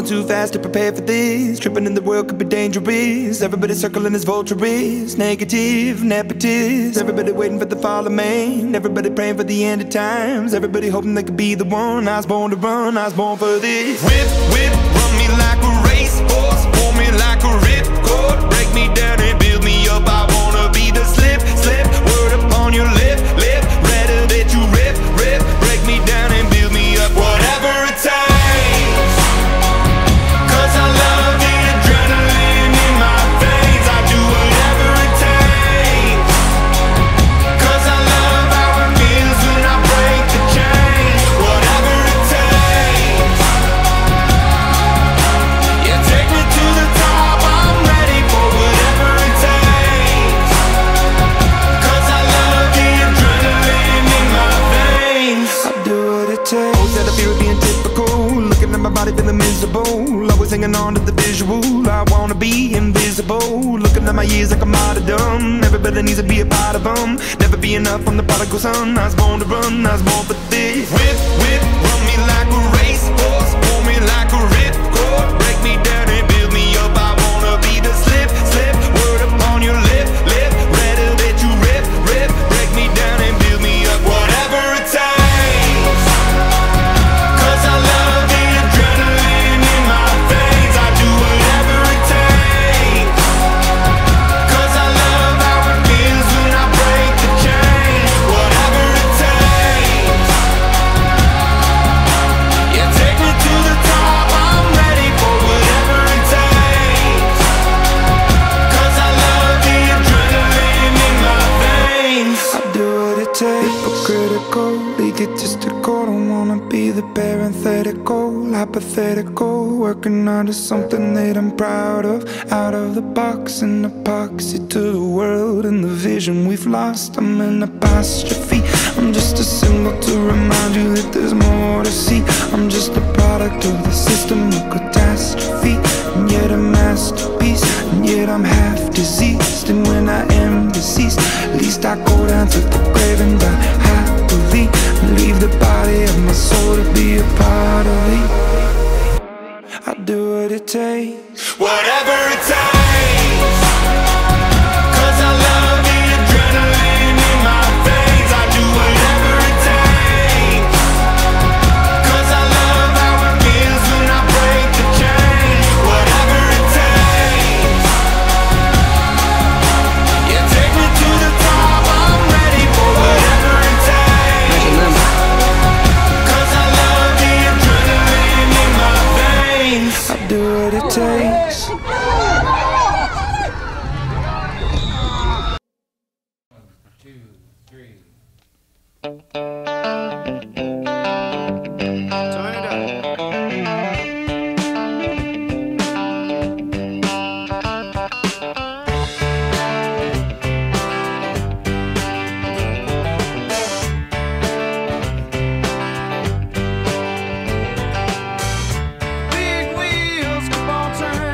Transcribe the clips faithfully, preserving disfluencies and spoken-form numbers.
too fast to prepare for this. Tripping in the world could be dangerous. Everybody circling as vultures. Negative, nepotist. Everybody waiting for the fall of man. Everybody praying for the end of times. Everybody hoping they could be the one. I was born to run, I was born for this. Whip, whip, run me like a racehorse. Pull me like a ripcord. Break me down and build me up. I wanna be the slip, slip. Word upon your lip, lip. Rather that you rip, rip. Break me down and build me up. Whatever it takes. Cause I love the adrenaline in my veins. I do whatever it takes. Cause I love how it feels when I break the chains. Whatever it takes. Yeah, take me to the top. I'm ready for whatever it takes. Cause I love the adrenaline in my veins. I do what it takes. Always had a fear of being typical. Looking at my body feeling miserable. Always hanging on to the visual. I wanna be invisible. Looking at my years like a martyrdom. Everybody needs to be a part of them. Never be enough from the prodigal son. I was born to run, I was born for this. Whip, whip, run me like a racehorse. Pull me like a ripcord. Break me down and build me up. I wanna be the slip, slip. Word upon your lip, lip. Rather that you rip, rip. Break me down and build me up. Whatever it takes. Cause I love the adrenaline in my veins. I do whatever it takes. Cause I love how it feels when I break the chains. Whatever it takes. Yeah, take me to the top. I'm ready for whatever it takes. Cause I love the adrenaline in my veins. I do what it takes. Hypocritical, egotistical. Don't wanna be the parenthetical, hypothetical. Working out of something that I'm proud of. Out of the box, an epoxy to the world and the vision we've lost. I'm an apostrophe. I'm just a symbol to remind you that there's more to see. I'm just a product of the system of catastrophe, and yet a masterpiece. And yet I'm half diseased, and when I am deceased, at least I go down to the grave and die happily, and leave the body of my soul to be a part of me. I do what it takes. Whatever it takes. Cause I love the adrenaline in my veins. I do whatever it takes. Cause I love how it feels when I break the chains. Whatever it takes. Yeah, take me to the top. I'm ready for whatever it takes. Cause I love the adrenaline in my veins. I do what it takes. Two, three. Turn it up. Big wheels keep on turning.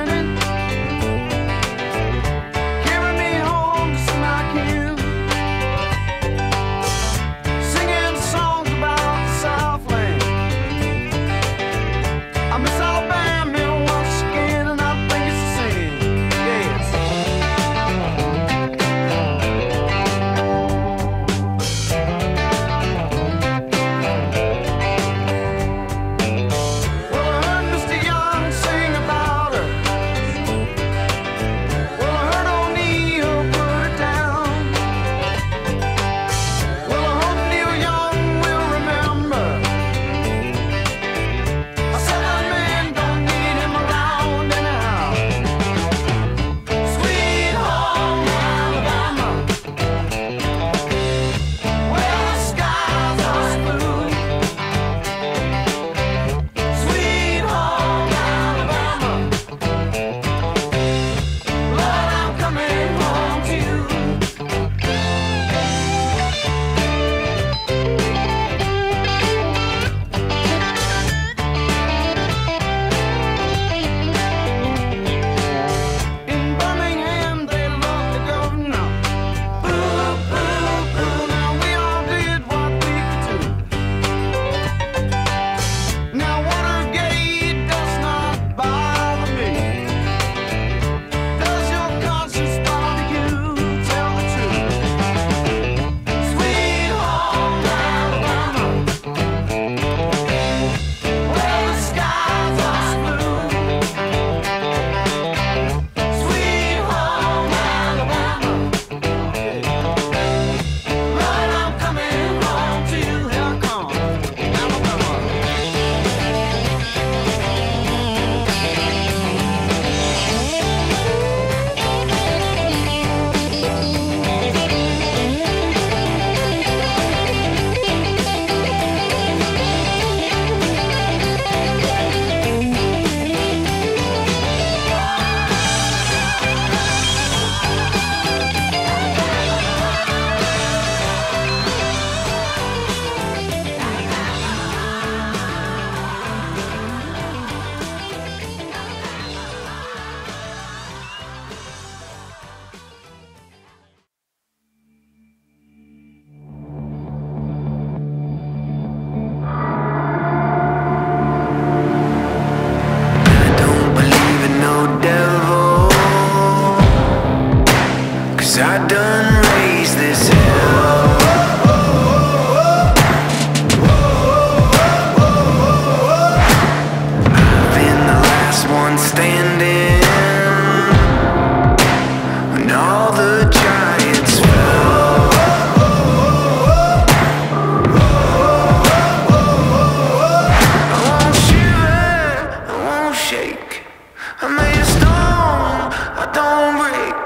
I'm made of stone, I don't break.